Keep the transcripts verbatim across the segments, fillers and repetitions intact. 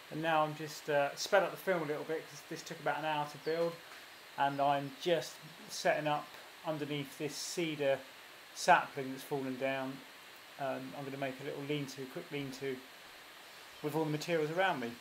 And now I'm just uh, sped up the film a little bit because this took about an hour to build, and I'm just setting up underneath this cedar sapling that's fallen down. Um, I'm going to make a little lean-to, quick lean-to with all the materials around me.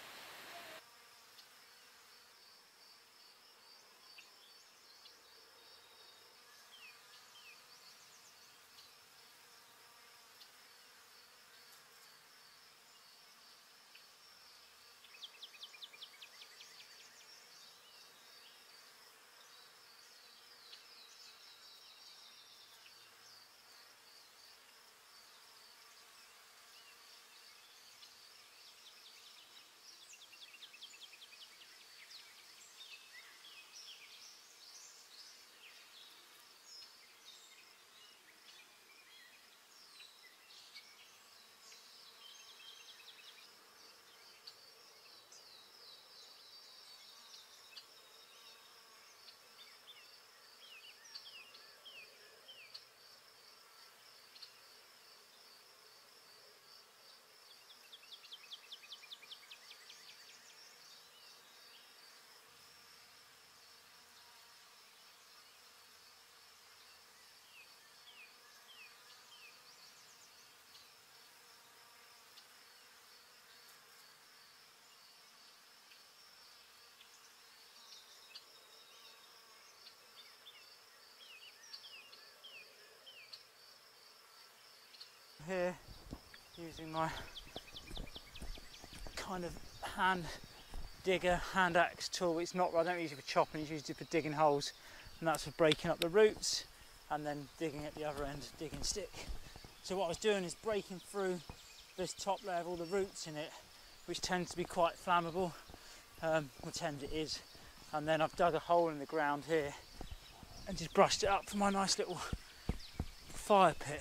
Here, using my kind of hand digger, hand axe tool. It's not, I don't use it for chopping, it's used for digging holes, and that's for breaking up the roots and then digging at the other end, digging stick. So what I was doing is breaking through this top layer of all the roots in it, which tends to be quite flammable, um, or tend it is, and then I've dug a hole in the ground here and just brushed it up for my nice little fire pit.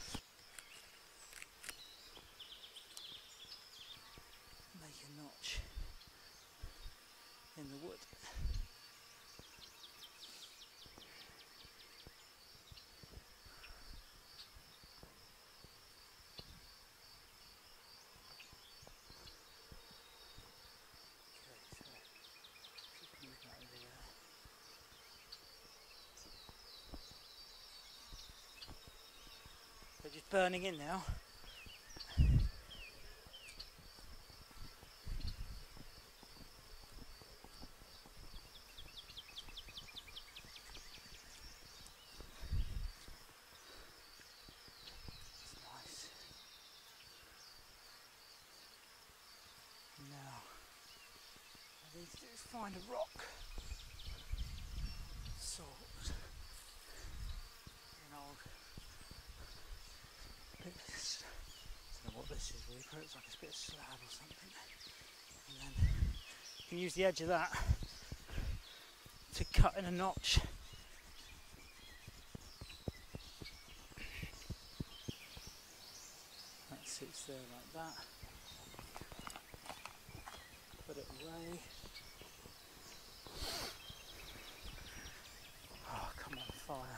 In the wood. They're just burning in now. Let's find a rock, salt, an old, I don't know what this is really, but it's like a bit of slab or something, and then you can use the edge of that to cut in a notch. That sits there like that. Put it away. Oh, come on, fire.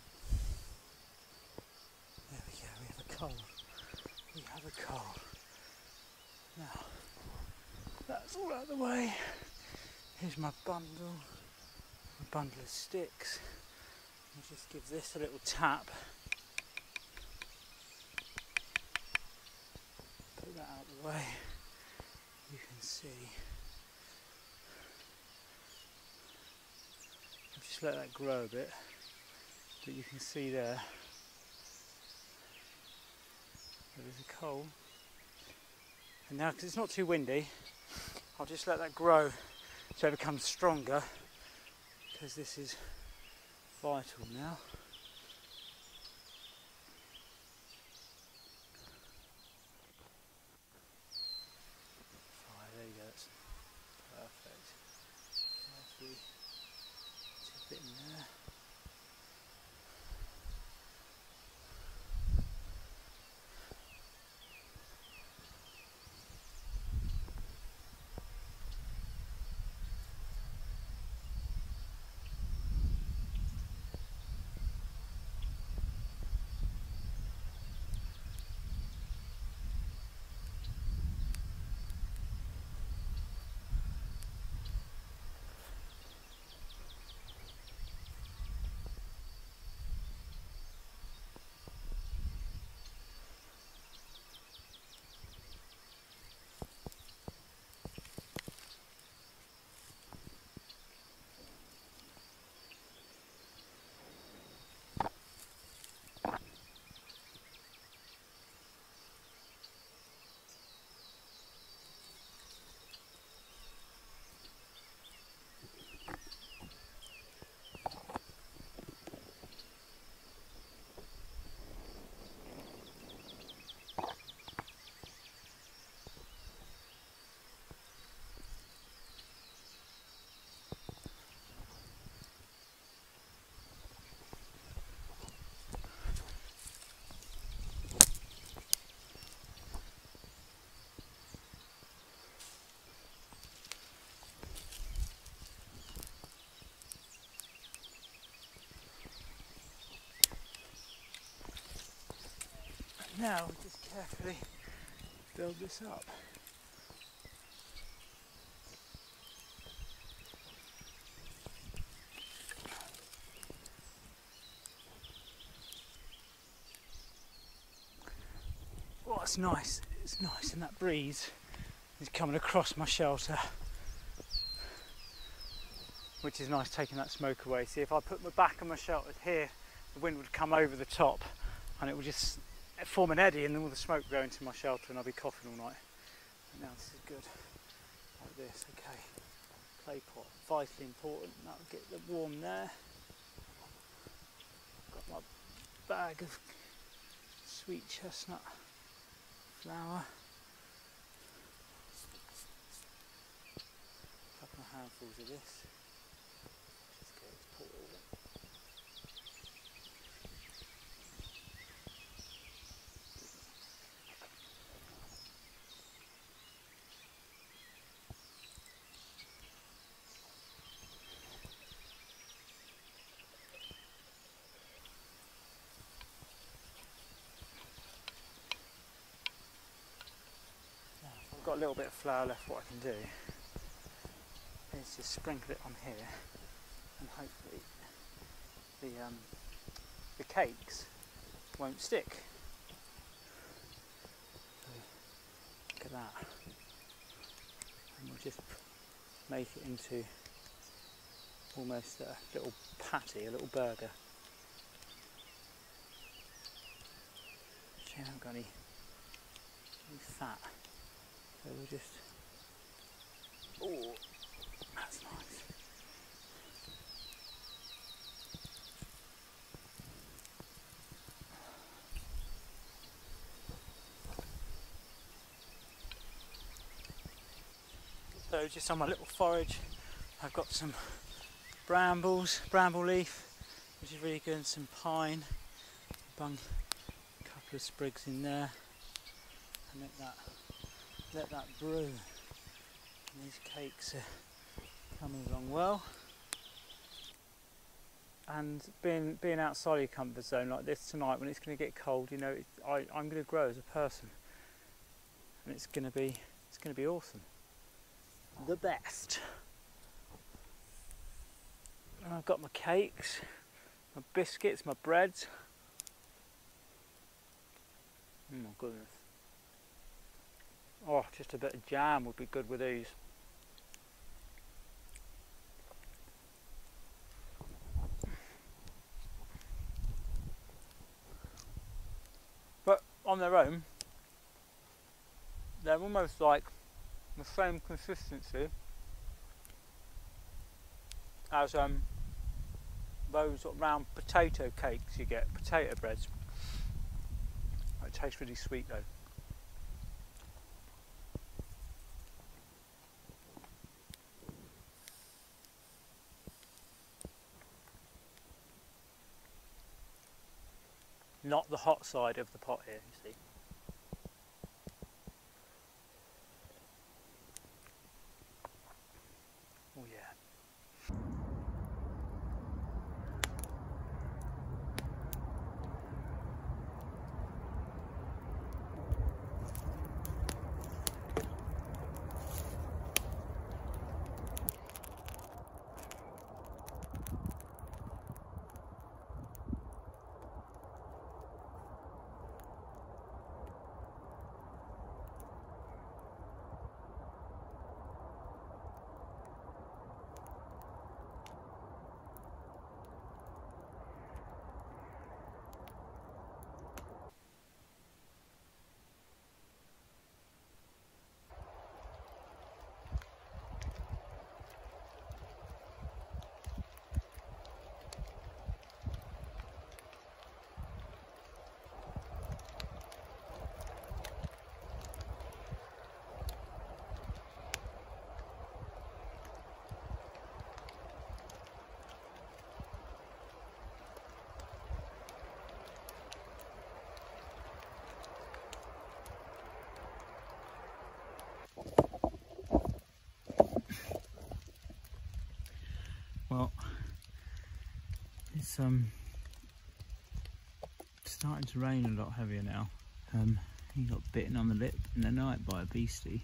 Coal. We have a coal. Now, that's all out of the way. Here's my bundle, my bundle of sticks. I'll just give this a little tap. Put that out of the way. You can see. I'll just let that grow a bit. But you can see there, there's a coal. And now, because it's not too windy, I'll just let that grow so it becomes stronger, because this is vital now. Oh, there you go, that's perfect. There's a bit in there. Now we just carefully build this up. Oh, it's nice, it's nice, and that breeze is coming across my shelter, which is nice, taking that smoke away. See, if I put my back on my shelter here, the wind would come over the top and it would just form an eddy, and then all the smoke would go into my shelter and I'll be coughing all night. But now this is good, like this. Okay, clay pot, vitally important, that'll get them warm there. Got my bag of sweet chestnut flour, a couple of handfuls of this. Just go, let's pour it all in. I've got a little bit of flour left. What I can do is just sprinkle it on here, and hopefully the um, the cakes won't stick. So look at that, and we'll just make it into almost a little patty, a little burger. Actually, I haven't got any, any fat. So we'll just, oh, that's nice. So just on my little forage, I've got some brambles, bramble leaf, which is really good, and some pine. Bung a couple of sprigs in there, and let that let that brew. And these cakes are coming along well. And being being outside your comfort zone like this tonight, when it's going to get cold, you know, it, I, I'm going to grow as a person, and it's going to be It's going to be awesome. The best. And I've got my cakes, my biscuits, my breads. Oh my goodness. Oh, just a bit of jam would be good with these. But on their own, they're almost like the same consistency as um, those sort of round potato cakes you get, potato breads. It tastes really sweet though. Not the hot side of the pot here, you see. Oh yeah. Well, it's um starting to rain a lot heavier now. Um, he got bitten on the lip in the night by a beastie.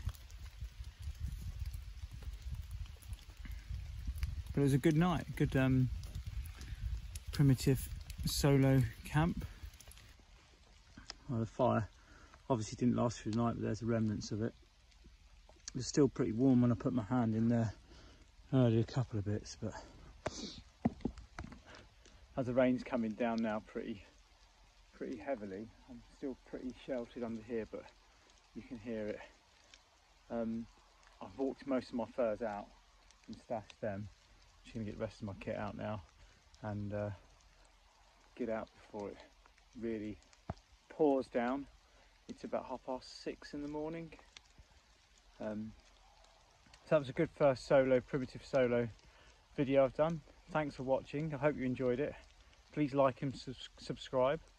But it was a good night, good um, primitive solo camp. Well, the fire obviously didn't last through the night, but there's the remnants of it. It was still pretty warm when I put my hand in there. I did a couple of bits, but as the rain's coming down now pretty pretty heavily, I'm still pretty sheltered under here, but you can hear it. Um, I've walked most of my furs out and stashed them. I'm just going to get the rest of my kit out now and uh, get out before it really pours down. It's about half past six in the morning. Um, so that was a good first solo, primitive solo video I've done. Thanks for watching. I hope you enjoyed it. Please like and subscribe.